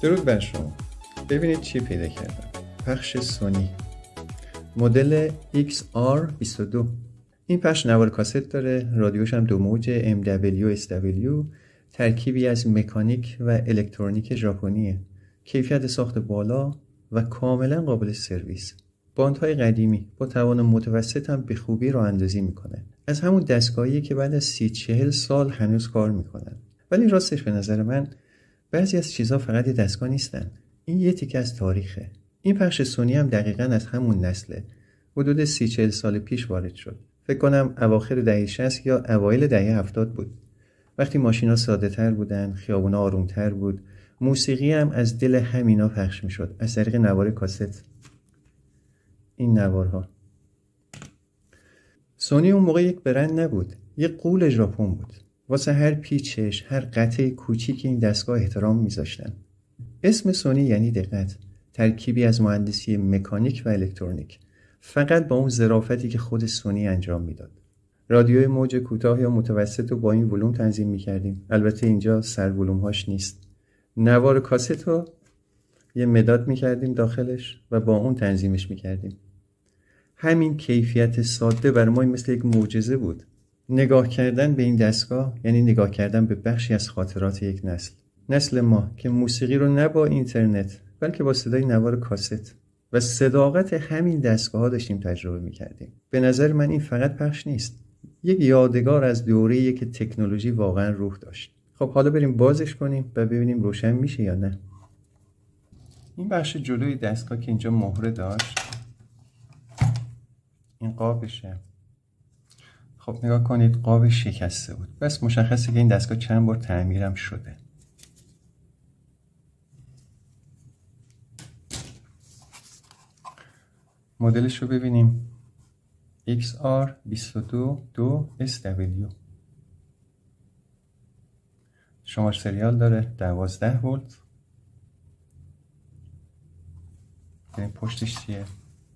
درود بر شما. ببینید چی پیدا کردم. پخش سونی مدل XR22. این پخش نوار کاست داره، رادیوش هم 2 موج MW/SW، ترکیبی از مکانیک و الکترونیک ژاپنیه. کیفیت ساخت بالا و کاملا قابل سرویس. باندهای قدیمی با توان متوسط هم به خوبی راه اندازی میکنه. از همون دستگاهیه که بعد از 30-40 سال هنوز کار میکنن. ولی راستش به نظر من بعضی از چیزها فقط یه دستگاه نیستن. این یه تیکه از تاریخه. این پخش سونی هم دقیقاً از همون نسله. حدود 30-40 سال پیش وارد شد. فکر کنم اواخر دهه 60 یا اوایل دهه 70 بود. وقتی ماشینا ساده تر بودن، خیابونا آروم تر بود، موسیقی هم از دل همینا پخش میشد از طریق نوار کاست. این نوارها. سونی اون موقع یک برند نبود، یک غول ژاپن بود. واسه هر پیچش، هر قطعه کوچیک این دستگاه احترام میذاشتن. اسم سونی یعنی دقت، ترکیبی از مهندسی مکانیک و الکترونیک، فقط با اون ظرافتی که خود سونی انجام میداد. رادیوی موج کوتاه یا متوسط رو با این ولوم تنظیم میکردیم. البته اینجا سر ولوم هاش نیست. نوار کاست رو یه مداد میکردیم داخلش و با اون تنظیمش میکردیم. همین کیفیت ساده بر ما مثل یک معجزه بود. نگاه کردن به این دستگاه یعنی نگاه کردن به بخشی از خاطرات یک نسل ما که موسیقی رو نه با اینترنت بلکه با صدای نوار کاست و صداقت همین دستگاه ها داشتیم تجربه میکردیم. به نظر من این فقط پخش نیست، یک یادگار از دوره‌ایه که تکنولوژی واقعا روح داشت. خب حالا بریم بازش کنیم و ببینیم روشن میشه یا نه. این بخش جلوی دستگاه که اینجا مهره داشت، این قابشه. خب نگاه کنید، قابش شکسته بود. بس مشخصه که این دستگاه چند بار تعمیرم شده. مدلش رو ببینیم. XR222SW. شماره سریال داره 12 ولت. ببین پشتش چیه.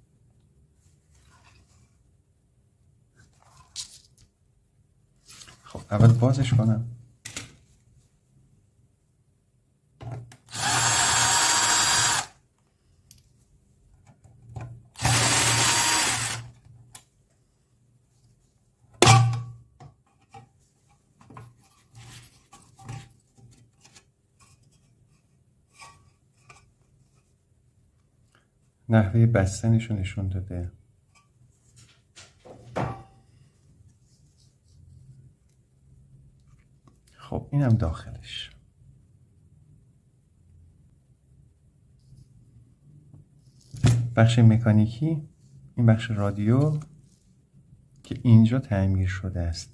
خب اول بازش کنم. نحوه بستنش رو نشون داده. خب اینم داخلش. بخش مکانیکی، این بخش رادیو که اینجا تعمیر شده است.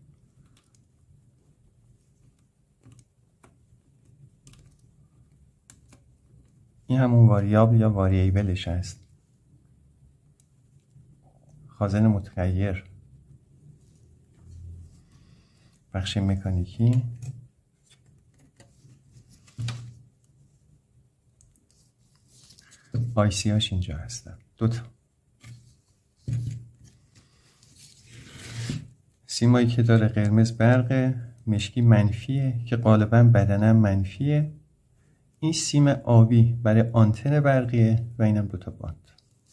این همون واریابل یا واریبلش است. خازن متغیر. بخش مکانیکی. آیسی هاش اینجا هستن. 2 تا. سیمایی که داره قرمز برقه، مشکی منفیه که غالبا بدنم منفیه. این سیم آبی برای آنتن برقیه و اینم 2 تا باند.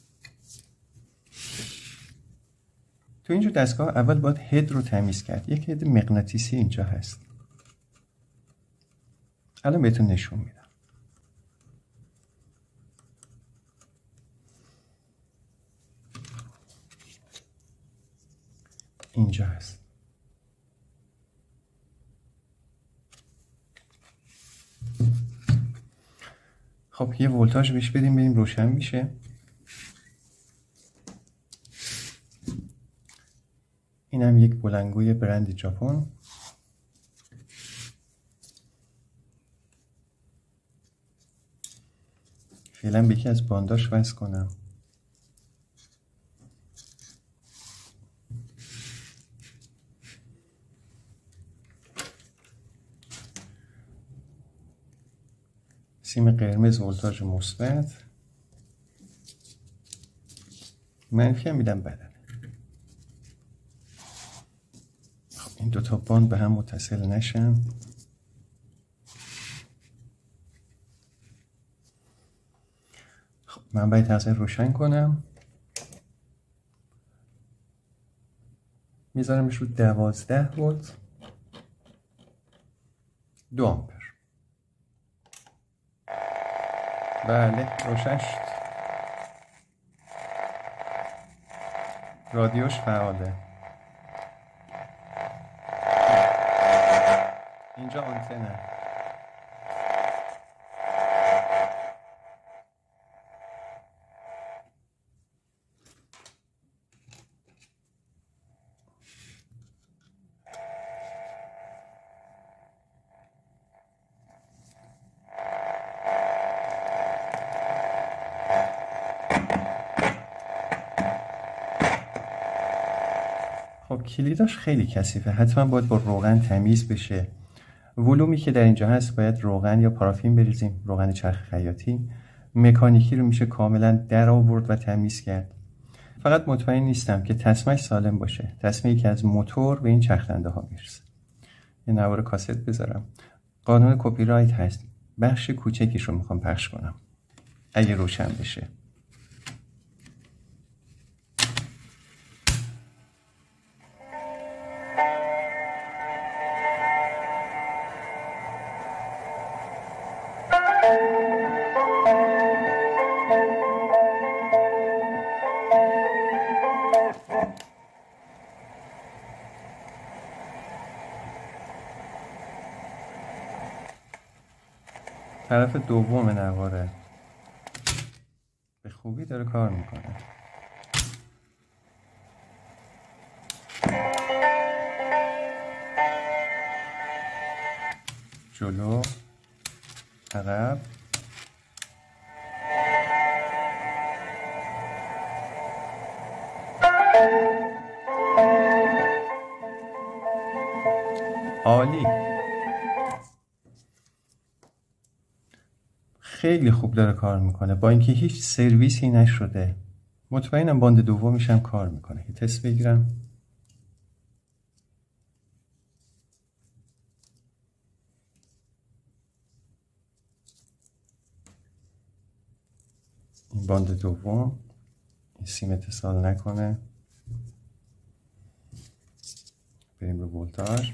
تو اینجور دستگاه اول باید هد رو تمیز کرد. یک هد مغناطیسی اینجا هست. الان بهتون نشون میدم. اینجا هست. خب یه ولتاژ بهش بدیم ببینیم روشن میشه. اینم یک بلندگوی برند ژاپن. فعلا به یکی از بانداش وصل کنم. سیم قرمز ولتاژ مثبت، منفی هم میدم بدنه. خب این 2 تا باند به هم متصل نشن. خب من باید تقصیر روشن کنم. میذارمش رو 12 ولت 2 آمپر. بله روشن شد. رادیوش فعاله. اینجا آنتنه. خب کلیداش خیلی کثیفه، حتما باید با روغن تمیز بشه. ولومی که در اینجا هست باید روغن یا پارافین بریزیم، روغن چرخ خیاطی. مکانیکی رو میشه کاملا در آورد و تمیز کرد. فقط مطمئن نیستم که تسمه‌اش سالم باشه، تسمه‌ای که از موتور به این چرخنده ها میرسه. یه نوار کاست بذارم. قانون کپی رایت هست، بخش کوچکیش رو میخوام پخش کنم اگه روشن بشه. طرف دوم نواره به خوبی داره کار میکنه. جلو، عقب، عالی. خیلی خوب داره کار میکنه با اینکه هیچ سرویسی نشده. مطمئنم باند دومیش هم کار میکنه. یه تست بگیرم. این باند دوم این سیم اتصال نکنه. بریم رو ولتاژ.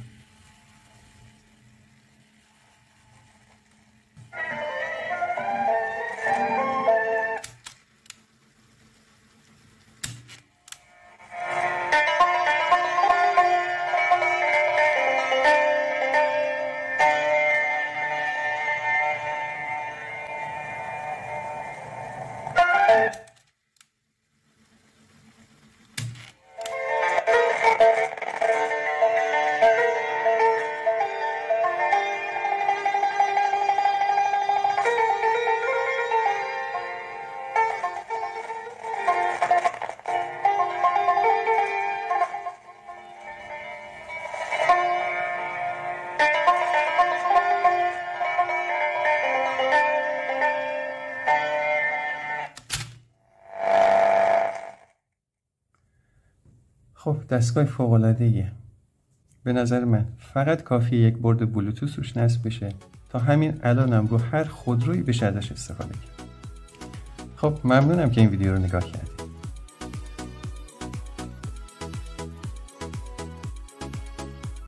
خب دستگاه فوق‌العاده‌ایه. به نظر من فقط کافیه یک برد بلوتوث روش نصب بشه تا همین الانم رو هر خودرویی بشه ازش استفاده کرد. خب ممنونم که این ویدیو رو نگاه کردید.